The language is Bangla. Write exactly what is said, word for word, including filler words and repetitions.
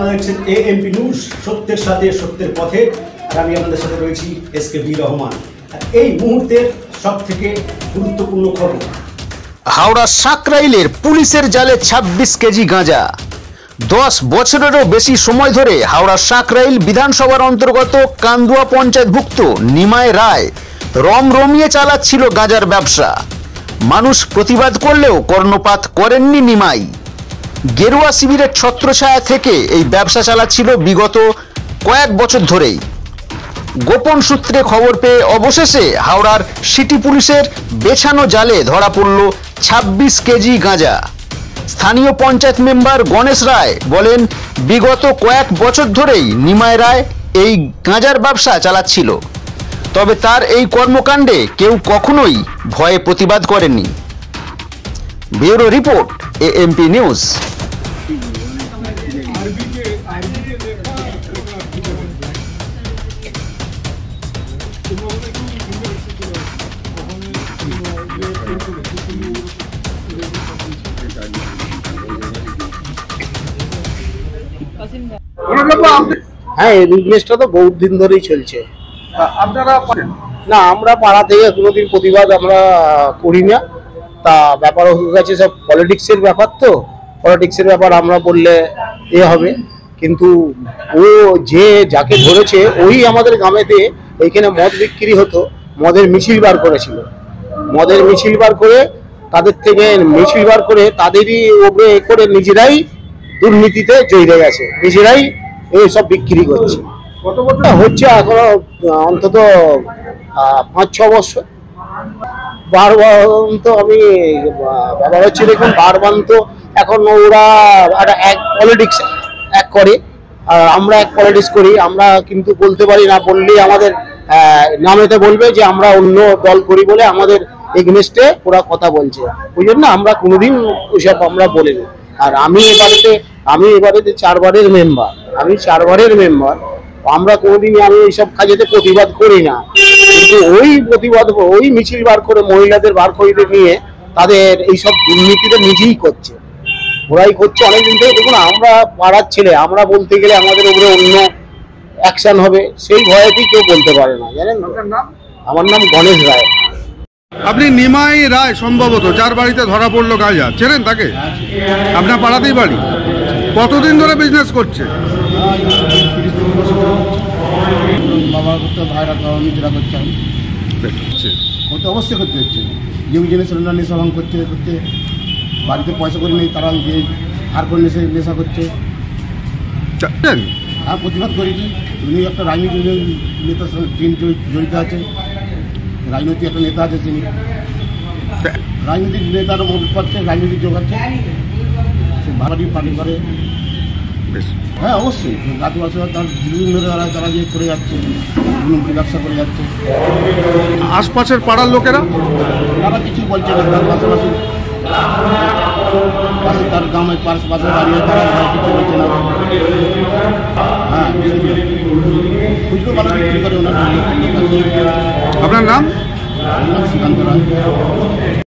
আপনারা দেখছেন এএমপি নিউজ, সত্যের সাথে সত্যের পথে। আর আমি আপনাদের সাথে রয়েছি এস কে বি রহমান। আর এই মুহূর্তের সব থেকে গুরুত্বপূর্ণ খবর, হাওড়া সাকরাইলের পুলিশের জালে ছাব্বিশ কেজি গাঁজা। দশ বছরেরও বেশি সময় ধরে হাওড়া সাকরাইল বিধানসভার অন্তর্গত কান্দুয়া পঞ্চায়েতভুক্ত নিমাই রায় রমরমিয়ে চালাচ্ছিল গাঁজার ব্যবসা। মানুষ প্রতিবাদ করলেও কর্ণপাত করেননি নিমাই। গেরুয়া শিবিরের ছত্রছায়া থেকে এই ব্যবসা চালাচ্ছিল বিগত কয়েক বছর ধরেই। গোপন সূত্রে খবর পেয়ে অবশেষে হাওড়ার সিটি পুলিশের বেছানো জালে ধরা পড়ল ছাব্বিশ কেজি গাঁজা। স্থানীয় পঞ্চায়েত মেম্বার গণেশ রায় বলেন, বিগত কয়েক বছর ধরেই নিমাই রায় এই গাঁজার ব্যবসা চালাচ্ছিল, তবে তার এই কর্মকাণ্ডে কেউ কখনোই ভয়ে প্রতিবাদ করেনি। Bureau report, AMP news. হ্যাঁ, এই বিজনেসটা তো বহুত দিন ধরেই চলছে। আপনারা না, আমরা পাড়া থেকে কোনোদিন প্রতিবাদ আমরা করি না। তা ব্যাপার হয়ে গেছে সব পলিটিক্সের ব্যাপার, তো পলিটিক্সের ব্যাপার আমরা বললে এ হবে। কিন্তু ও যে যাকে ধরেছে ওই আমাদের গ্রামেতে এইখানে মদ বিক্রি হতো, মদের মিছিল বার করেছিল। মদের মিছিল বার করে তাদের থেকে মিছিল বার করে তাদেরই ওপরে এ করে নিজেরাই দুর্নীতিতে জড়িয়ে গেছে, নিজেরাই এইসব বিক্রি করছে। কত বছর হচ্ছে এখনো অন্তত পাঁচ ছ বছর। বারবান তো আমি ব্যাপার হচ্ছে, দেখুন বারবান তো এখন ওরা একটা এক পলিটিক্স এক করে আর আমরা এক পলিটিক্স করি। আমরা কিন্তু বলতে পারি না, বললেই আমাদের নামেতে বলবে যে আমরা অন্য দল করি বলে আমাদের এগেনস্টে ওরা কথা বলছে। ওই জন্য আমরা কোনোদিন ওইসব আমরা বলিনি। আর আমি এবারেতে আমি এবারেতে চারবারের মেম্বার, আমি চারবারের মেম্বার আমরা কোনোদিনই আমি এইসব কাজেতে প্রতিবাদ করি না। কিন্তু ওই প্রতিবাদ ওই মিছিল বার করে মহিলাদের বার করে নিয়ে তাদের এইসব দুর্নীতিতে নিজেই করছে, ওরাই করছে অনেকদিন থেকে। দেখুন, আমরা পাড়ার ছেলে, আমরা বলতে গেলে আমাদের উপরে অন্য অ্যাকশন হবে, সেই ভয়েতেই কেউ বলতে পারে না, জানেন। নাম? আমার নাম গণেশ রায়। আপনি নিমাই রায় সম্ভবত, যার বাড়িতে ধরা পড়লো গাঁজা, চেনেন তাকে? আপনার পাড়াতেই বাড়ি। কতদিন ধরে বিজনেস করছে? বাবা করতে, ভাইরা নিজেরা করছে, করতে অবশ্যই করতে হচ্ছে। ইউ জেনারেশনরা নেশা ভাঙ করতে করতে বাড়িতে পয়সা করে নেই, তারা যে হার করে নেশা নেশা করছে। আর প্রতিবাদ করেছি। উনি একটা রাজনীতিক নেতার সঙ্গে জড়িত আছে, রাজনৈতিক একটা নেতা আছে, তিনি রাজনৈতিক নেতারও মদত পাচ্ছে, রাজনৈতিক যোগাচ্ছে, সে বাড়ি পার্টি করে। হ্যাঁ অবশ্যই, গাছ বছর তার দীর্ঘদিন ধরে তারা তারা যে করে যাচ্ছে, ব্যবসা করে যাচ্ছে। আশপাশের পাড়ার লোকেরা তারা কিছুই বলছে না, তার পাশাপাশি পাশে তার গ্রামের পাশে পাশে দাঁড়িয়ে তারা কিছু বলছে না। হ্যাঁ, খুচরো ভালো বিক্রি করে ওনার। আপনার নাম? শ্রীকান্ত রায়।